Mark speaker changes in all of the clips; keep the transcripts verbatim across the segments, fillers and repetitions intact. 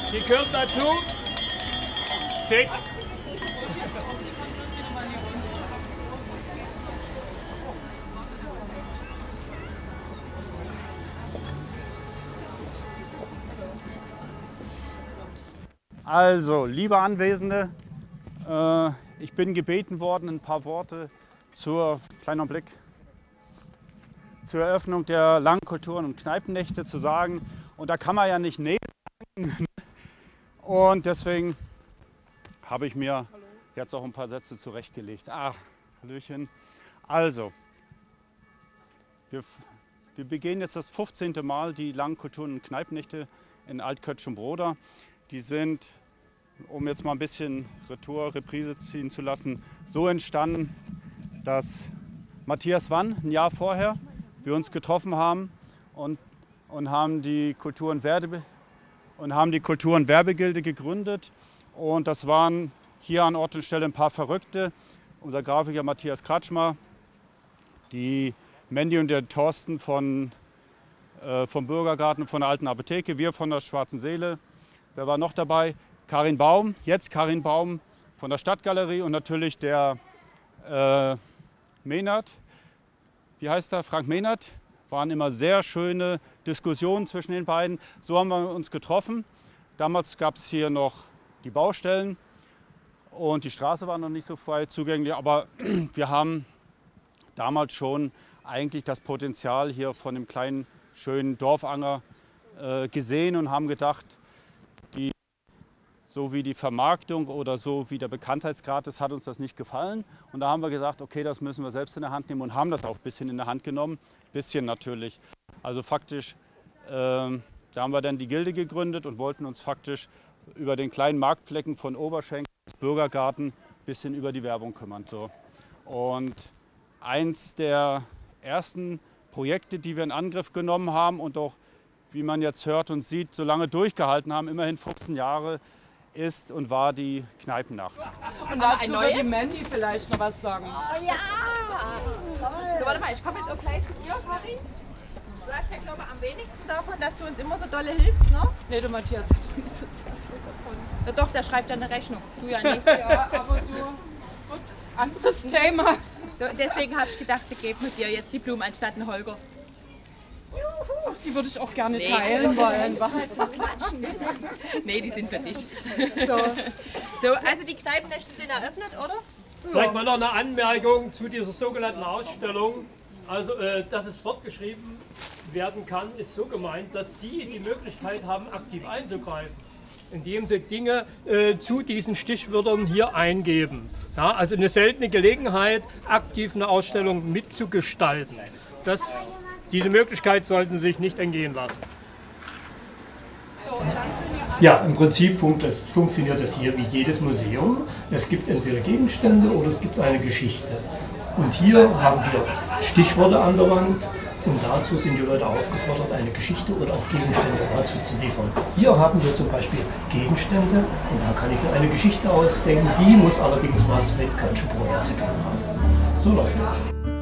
Speaker 1: Die gehört dazu. Sekt.
Speaker 2: Also, liebe Anwesende, äh, ich bin gebeten worden, ein paar Worte zur, kleiner Blick, zur Eröffnung der Langkulturen- und Kneipennächte zu sagen. Und da kann man ja nicht nee sagen. Und deswegen habe ich mir jetzt auch ein paar Sätze zurechtgelegt. Ah, Hallöchen. Also, wir, wir begehen jetzt das fünfzehnte Mal die Langkulturen- und Kneipennächte in Altkötschenbroda. Die sind, um jetzt mal ein bisschen Retour, Reprise ziehen zu lassen, so entstanden, dass Matthias Wann ein Jahr vorher wir uns getroffen haben und, und haben die Kultur- und Werbe, und haben die Kultur- und Werbegilde gegründet. Und das waren hier an Ort und Stelle ein paar Verrückte. Unser Grafiker Matthias Kratschmer, die Mandy und der Thorsten von, äh, vom Bürgergarten und von der Alten Apotheke, wir von der Schwarzen Seele. Wer war noch dabei? Karin Baum, jetzt Karin Baum von der Stadtgalerie und natürlich der äh, Mehnert. Wie heißt er? Frank Mehnert. Waren immer sehr schöne Diskussionen zwischen den beiden. So haben wir uns getroffen. Damals gab es hier noch die Baustellen und die Straße war noch nicht so frei zugänglich. Aber wir haben damals schon eigentlich das Potenzial hier von dem kleinen, schönen Dorfanger äh, gesehen und haben gedacht, die, so wie die Vermarktung oder so wie der Bekanntheitsgrad ist, hat uns das nicht gefallen. Und da haben wir gesagt, okay, das müssen wir selbst in der Hand nehmen und haben das auch ein bisschen in der Hand genommen. Bisschen natürlich. Also faktisch, äh, da haben wir dann die Gilde gegründet und wollten uns faktisch über den kleinen Marktflecken von Oberschenk bis Bürgergarten ein bisschen über die Werbung kümmern. So. Und eins der ersten Projekte, die wir in Angriff genommen haben und auch, wie man jetzt hört und sieht, so lange durchgehalten haben, immerhin fünfzehn Jahre, ist und war die Kneipennacht.
Speaker 3: Und dazu würde die Mandy vielleicht noch was sagen.
Speaker 4: Oh ja! Toll.
Speaker 3: So, warte mal, ich komme jetzt auch gleich zu dir, Karin. Du hast ja, glaube ich, am wenigsten davon, dass du uns immer so dolle hilfst, ne? Nee, du Matthias, hat nicht so sehr viel davon. Na doch, der schreibt ja eine Rechnung. Du ja nicht. Ja, aber du, gut, anderes Thema. So, deswegen habe ich gedacht, ich gebe mit dir jetzt die Blumen anstatt einen Holger. Ach, die würde ich auch gerne nee, teilen wollen.
Speaker 4: Halt so klatschen.
Speaker 3: Nee, die sind für dich. So. So, also die Kneipennächte sind eröffnet, oder?
Speaker 1: Vielleicht mal noch eine Anmerkung zu dieser sogenannten Ausstellung. Also, äh, dass es fortgeschrieben werden kann, ist so gemeint, dass Sie die Möglichkeit haben, aktiv einzugreifen, indem Sie Dinge äh, zu diesen Stichwörtern hier eingeben. Ja, also eine seltene Gelegenheit, aktiv eine Ausstellung mitzugestalten. Das, diese Möglichkeit sollten Sie sich nicht entgehen lassen. Ja, im Prinzip funkt das, funktioniert das hier wie jedes Museum. Es gibt entweder Gegenstände oder es gibt eine Geschichte. Und hier haben wir Stichworte an der Wand und dazu sind die Leute aufgefordert, eine Geschichte oder auch Gegenstände dazu zu liefern. Hier haben wir zum Beispiel Gegenstände und da kann ich mir eine Geschichte ausdenken, die muss allerdings was mit Kötschenbroda zu tun haben. So läuft das.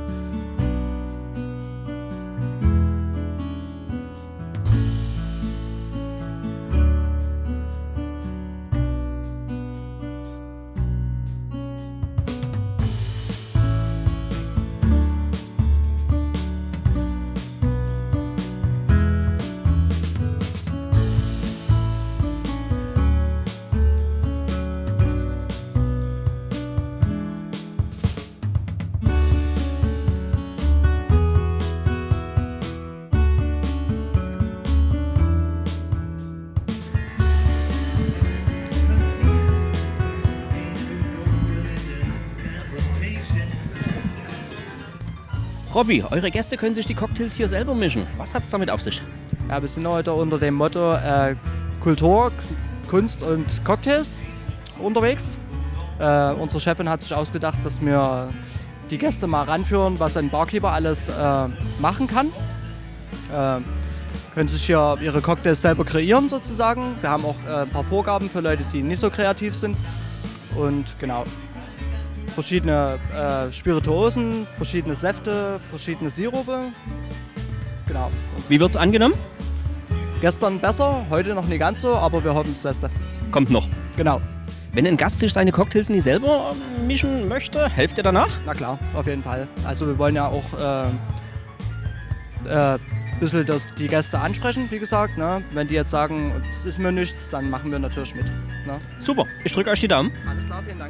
Speaker 5: Robby, eure Gäste können sich die Cocktails hier selber mischen. Was hat es damit auf sich?
Speaker 6: Ja, wir sind heute unter dem Motto äh, Kultur, Kunst und Cocktails unterwegs. Äh, unsere Chefin hat sich ausgedacht, dass wir die Gäste mal ranführen, was ein Barkeeper alles äh, machen kann. Äh, können sich hier ihre Cocktails selber kreieren sozusagen. Wir haben auch äh, ein paar Vorgaben für Leute, die nicht so kreativ sind. Und genau, verschiedene äh, Spirituosen, verschiedene Säfte, verschiedene Sirupe. Genau.
Speaker 5: Wie wird es angenommen?
Speaker 6: Gestern besser, heute noch nicht ganz so, aber wir hoffen das Beste.
Speaker 5: Kommt noch.
Speaker 6: Genau.
Speaker 5: Wenn ein Gast sich seine Cocktails nie selber mischen möchte, helft ihr danach?
Speaker 6: Na klar, auf jeden Fall. Also wir wollen ja auch äh, äh, ein bisschen das, die Gäste ansprechen, wie gesagt. Ne? Wenn die jetzt sagen, es ist mir nichts, dann machen wir natürlich mit. Ne?
Speaker 5: Super, ich drücke euch die Daumen.
Speaker 6: Alles klar, vielen Dank.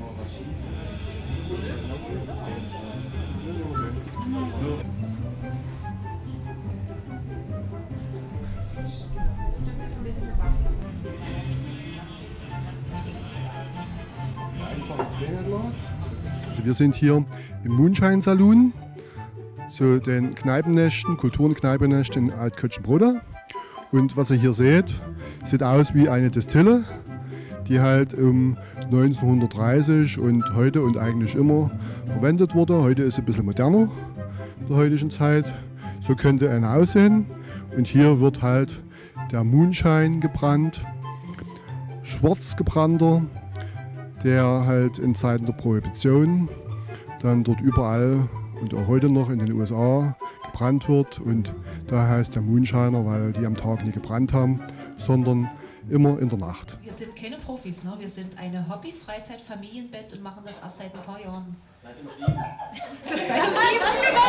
Speaker 7: Also wir sind hier im Moonshine Saloon, zu den Kneipennächten, Kultur- und Kneipennächten in Alt-Kötschenbroda. Und was ihr hier seht, sieht aus wie eine Destille, die halt um neunzehnhundertdreißig und heute und eigentlich immer verwendet wurde. Heute ist es ein bisschen moderner in der heutigen Zeit. So könnte eine aussehen. Und hier wird halt der Moonshine gebrannt, schwarz gebrannter, der halt in Zeiten der Prohibition dann dort überall und auch heute noch in den U S A gebrannt wird. Und da heißt der Moonshiner, weil die am Tag nie gebrannt haben, sondern immer in der Nacht.
Speaker 8: Wir sind keine Profis, ne? Wir sind eine Hobby-Freizeit-Familienband und machen das erst seit ein paar Jahren. Seit dem Sieben. Seit dem Sieben,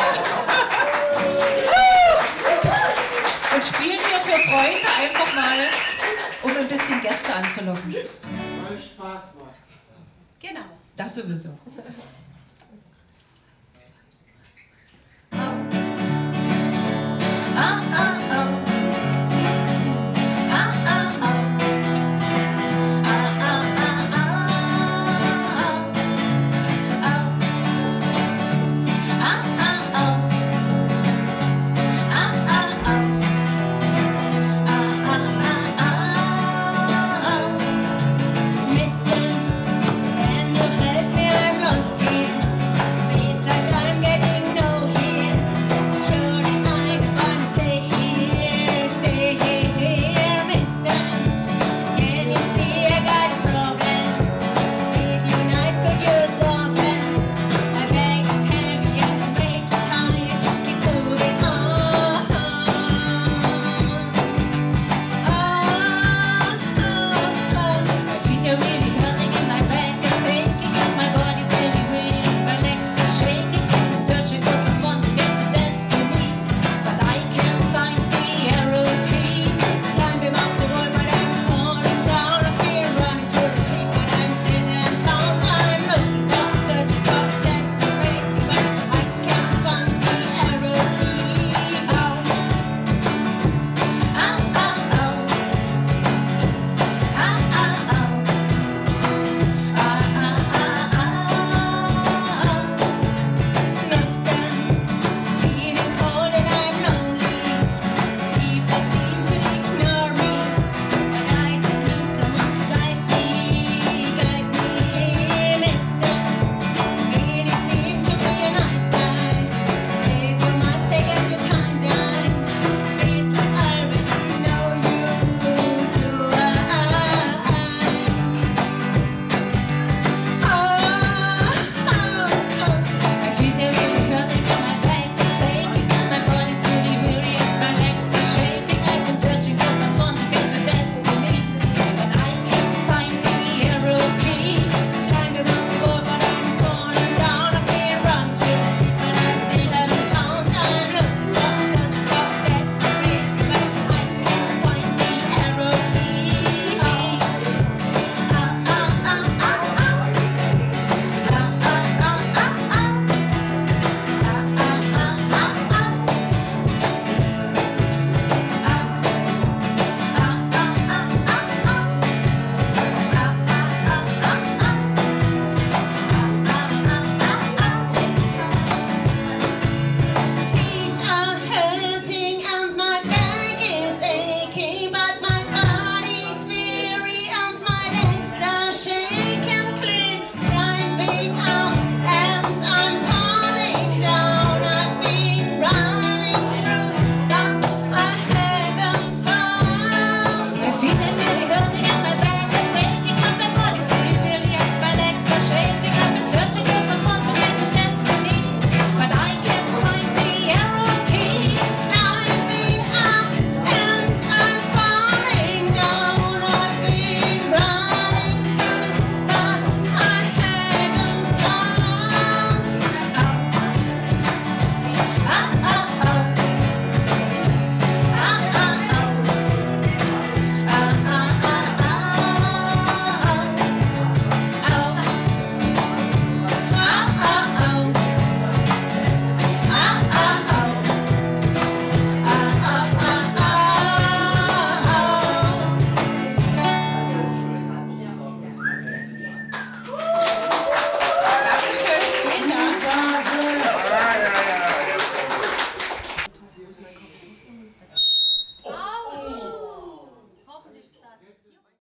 Speaker 8: und spielen wir für Freunde einfach mal, um ein bisschen Gäste anzulocken.
Speaker 9: Weil Spaß macht.
Speaker 8: Genau. Das sowieso.